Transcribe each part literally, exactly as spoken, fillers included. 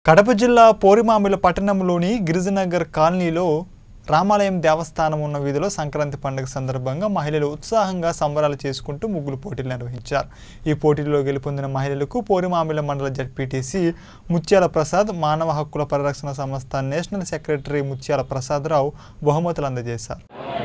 కడప జిల్లా పోరిమామిల పట్టణంలోని గిరిజనగర్ కాలనీలో రామాలయం దేవస్థానం ఉన్న వీధిలో సంక్రాంతి పండుగ సందర్భంగా మహిళలు ఉత్సాహంగా సంబరాలు చేసుకుంటూ ముగ్గులు పోటీలు నిర్వహించారు. ఈ పోటీలో గెలుపొందిన మహిళలకు పోరిమామిల మండల జడ్పీటీసీ ముత్యాల ప్రసాద్, మానవ హక్కుల పరిరక్షణ సంస్థ నేషనల్ సెక్రటరీ ముత్యాల ప్రసాదరావు బహుమతులు అందజేశారు.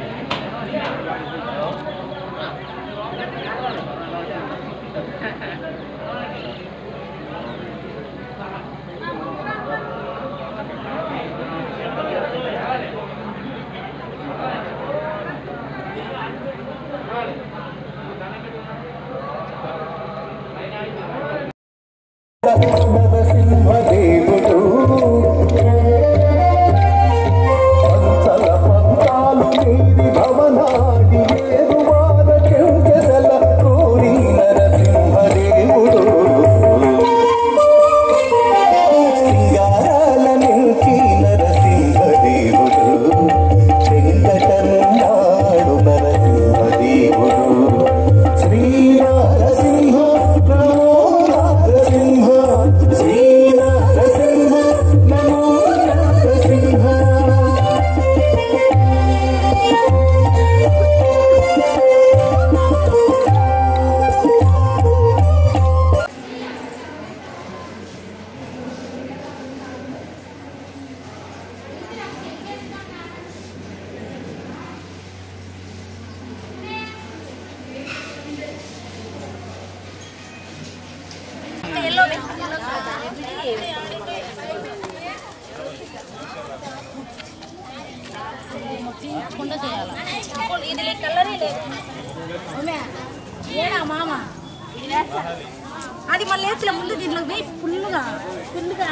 అది మళ్ళీ వేసిన ముందు దీంట్లో వేసి ఫుల్గా ఫుల్గా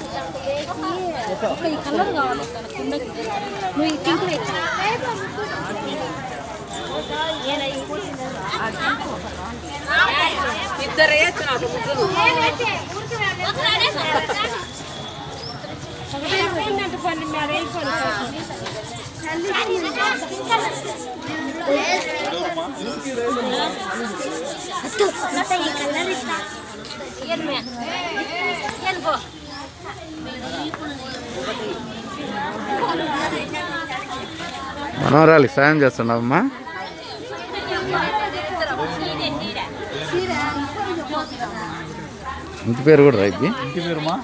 ఈ కలర్ కావాలి నువ్వు ఈ పింక్ ఇద్దరు మనోరాలికి సాయం చేస్తున్నావమ్మా. ఇంటి పేరు కూడా రైతు ఇంటి పేరుమా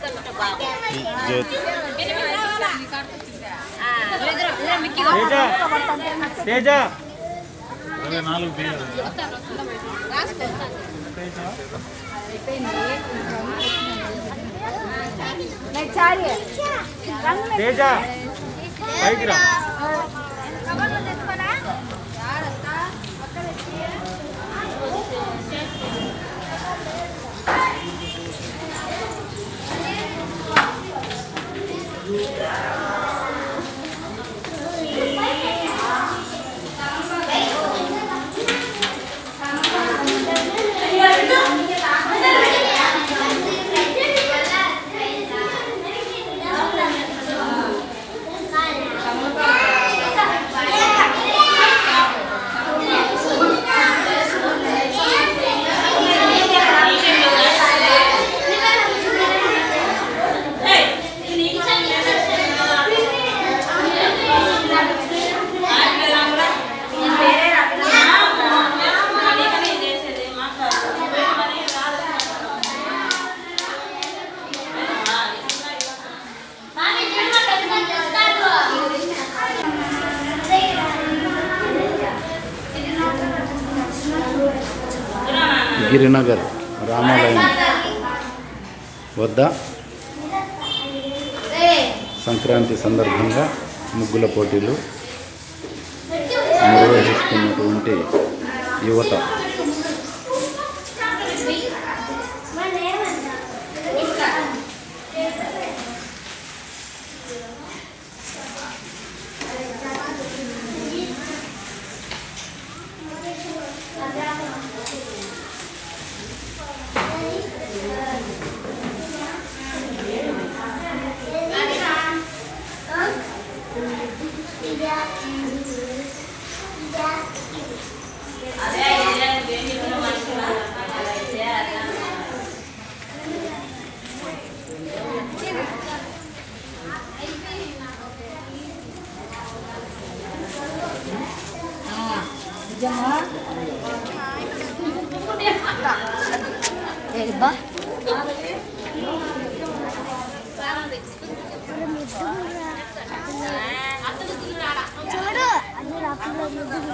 గిరినగర్ రామాలయం వద్ద సంక్రాంతి సందర్భంగా ముగ్గుల పోటీలు నిర్వహిస్తున్నటువంటి యువత Yeah. చూడు అన్ని రాకుండా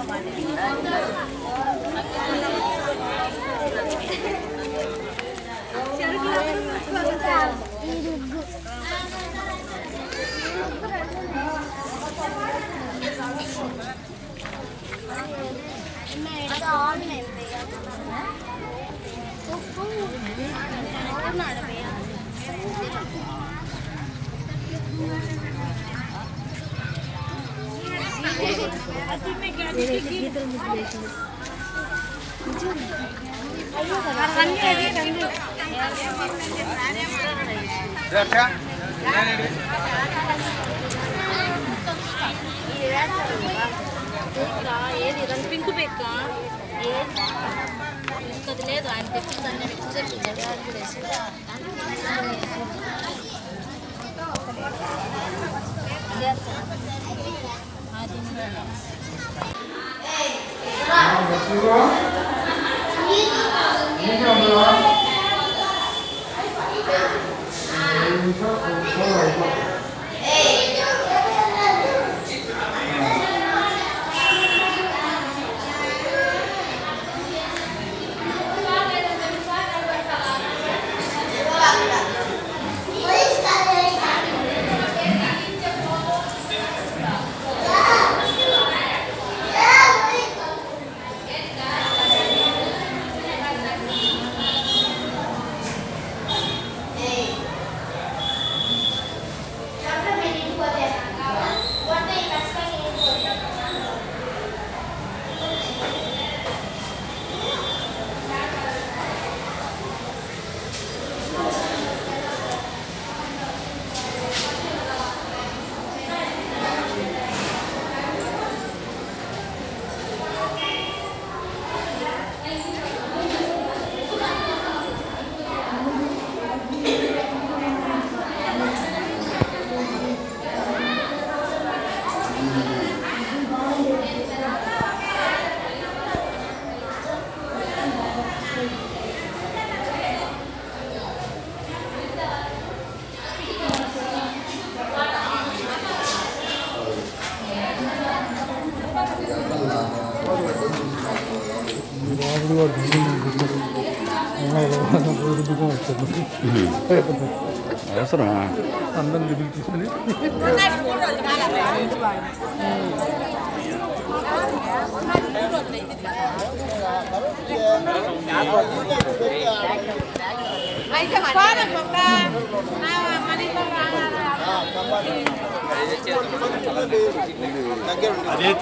ఏది పింక్ బెక్క ఏది లేదు ఆయన తెచ్చిందని అవసరమా అందరం దిగులు తీసుకుని అదైతే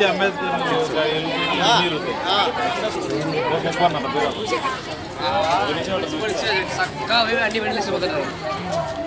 అమ్మేది చక్కగా అన్ని వెళ్ళేసి పోతున్నారు.